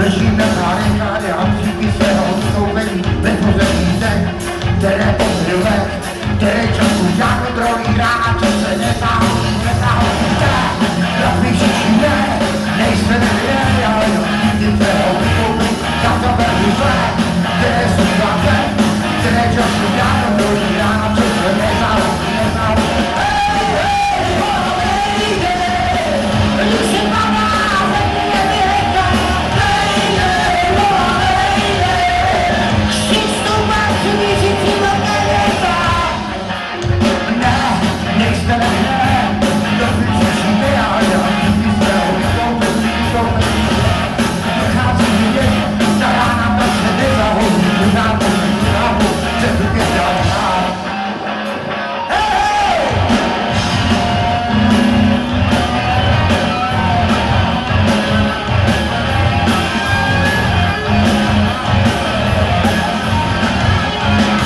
Ležím na zárekádě a cítí svého odstoupení vytvořený zem, které pozrilé, které času jako drogy hrá, co se nezahodí, trafíšičí ne, nejsme nevěděli, ale díky tvého vystoupení, tak to velmi zlé, které jsou zlaté, které času jako drogy hrá, co se nezahodí,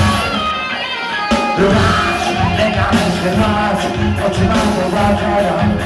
oči mám povláča,